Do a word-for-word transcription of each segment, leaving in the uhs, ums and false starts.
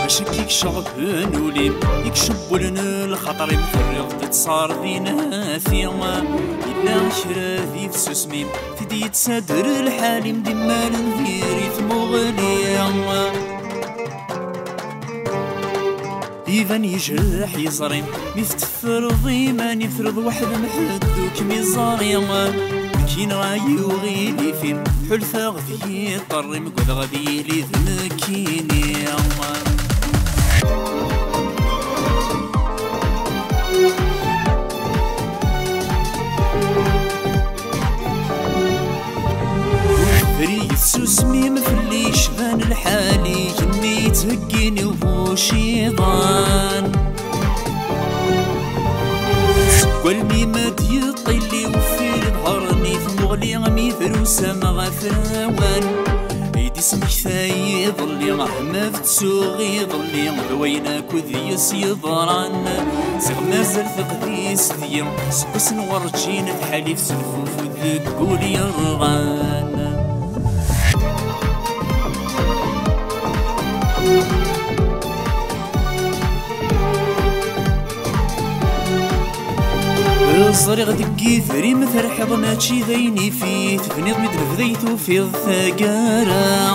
شكيك شغبان وليم يكشب لنا الخطر مفرغ تتصار دينا فيما إلا شرافي في سوسميم تدي تسادر الحالم ديما نذيري ثمغليا إيفان يجرح يزريم ميفتفرض إيمان يفرض واحد محدوك ميزاريا كين غايو غيلي فين حلفا غذي طري مقود غذي لي ذنكيني فريد سوسمي مفلي شبان الحالي كني تهقيني وبوشي ضان سقوالمي ماد يطيلي وفي ظهرني في مغلي غمي فروسة مغفراوان ايدي سمك ثاي ظلي غهما في تسوغي ظلي بوينك وذيس يضران سيغ مازال فقدي سديا سقس نورجين بحالي في سلفوف وذكولي الرغان الصريغ دقي ثري مثرحض ماشي ذيني فيه تفنيض مدن فذيتو في الثقارة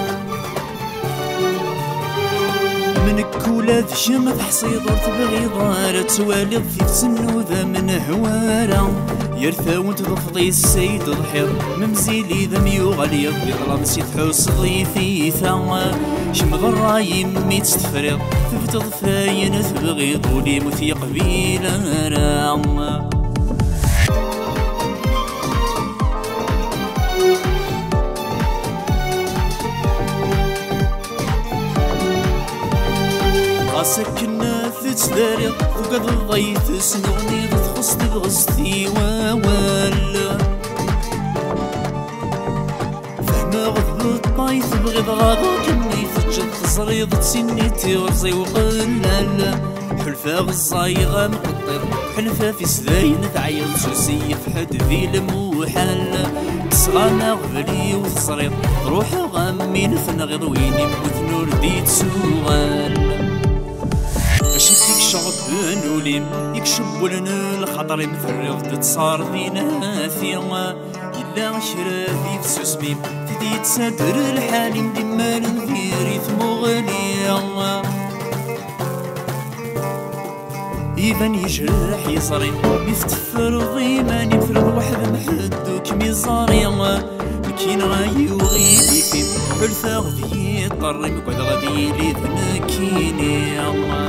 منك ولاد شمت حصيد تبغي ضارة تواليض في تسنو ذا من هوارة يرثاون تضفضي السيد ضحير ممزيلي ذا ميوغلي بظلام سيد حوس ضيفي ثا شمغ الرايم ميت تفريض تفتض فاين تبغي ضولي مثيق بيلا رام سكنا في تداريض وقد الضيت سنوني تخص تبغستي ووال فهما غضب الطايف بغيض غاضو كمي تجد تصريض تسني تيغزي وقلال حلفا غزايغة مقطر حلفا في سذاين تعيط سوسي في حد ذي الموحال تصغانا غبلي وتصريض روح غامي نثنغض ويني موت نور ديت سوغال شكيك شغبان وليم يكشب لنا الخطر مفرغ تتصار دينا فيما إلا شرافي في سوسميم تدي تسادر الحالم ديما نذيري ثمغليا إيفان يجرح يزرين يفتفر ضيمان يفرض واحد محدوك ميزاريا كين غايو غيلي فين حلفا غذي طري مقعد غذي لي ذنكيني